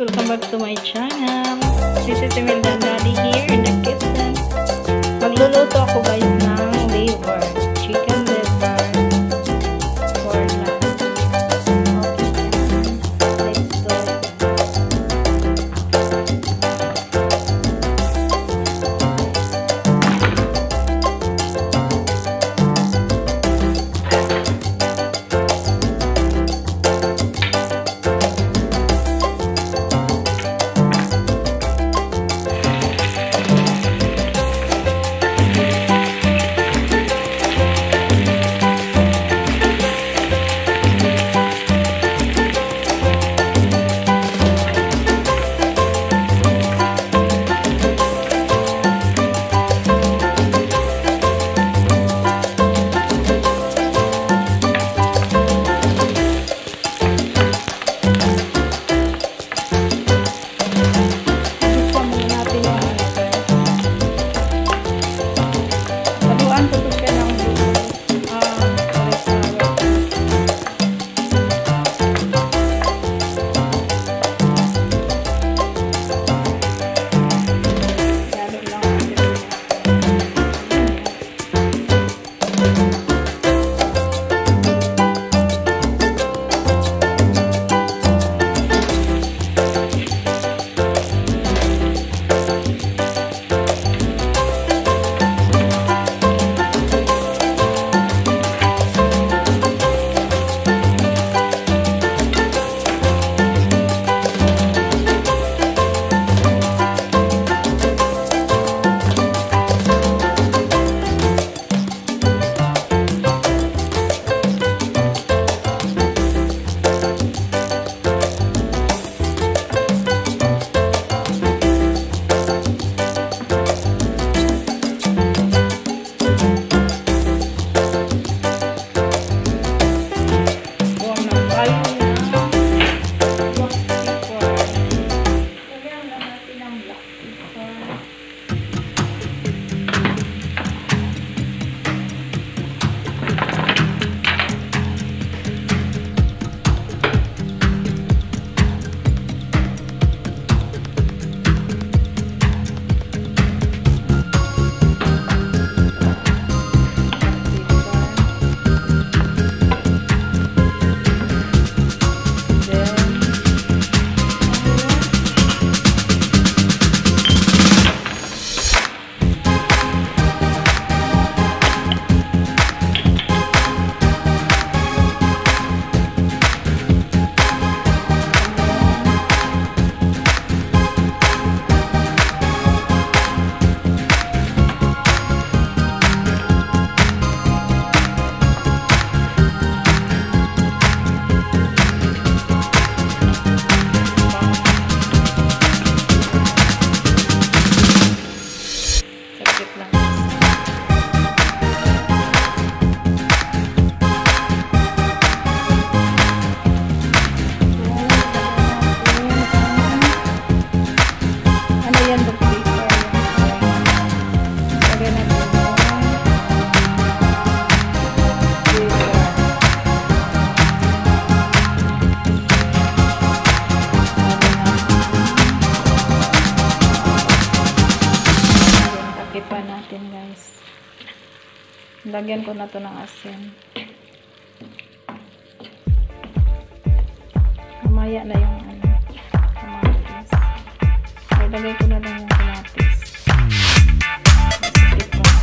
Welcome back to my channel. This is Imelda Daddy here in the kitchen. Magluluto ako guys ng liver. Chicken liver for lunch. Okay, let's go. Natin guys, lagyan ko na to ng asin. Mamaya na yung kamatis. Ilagay ko na lang yung kamatis. Masakit pa.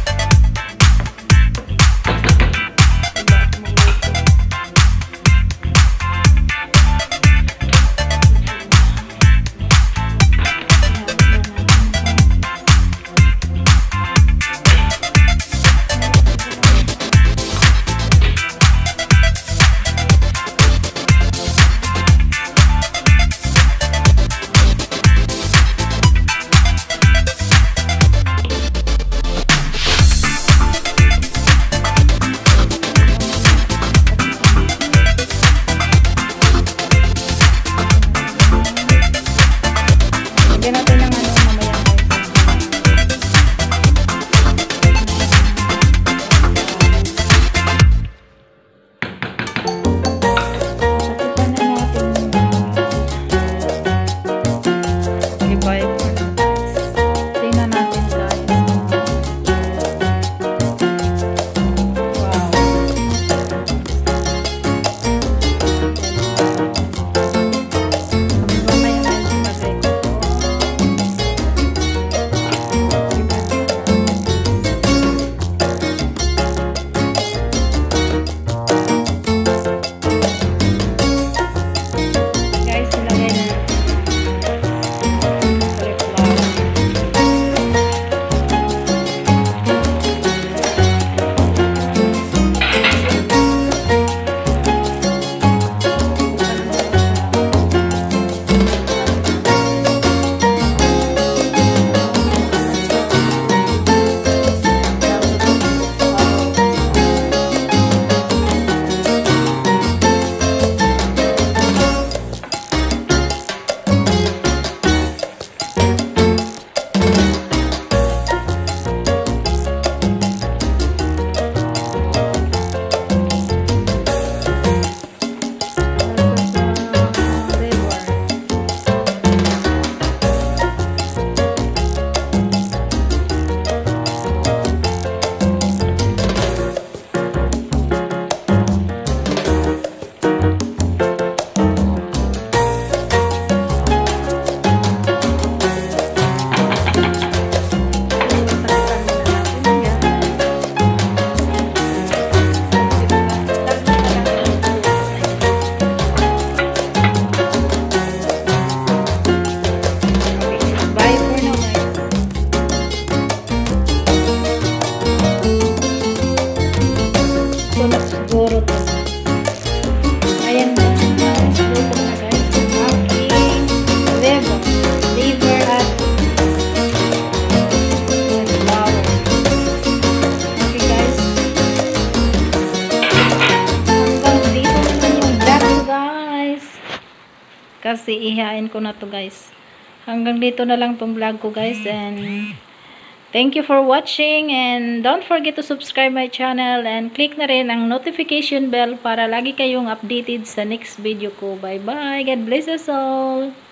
kasi ihain ko na to guys. Hanggang dito na lang tong vlog ko guys, and thank you for watching, and don't forget to subscribe my channel and click na rin ang notification bell para lagi kayong updated sa next video ko. Bye bye, God bless us all.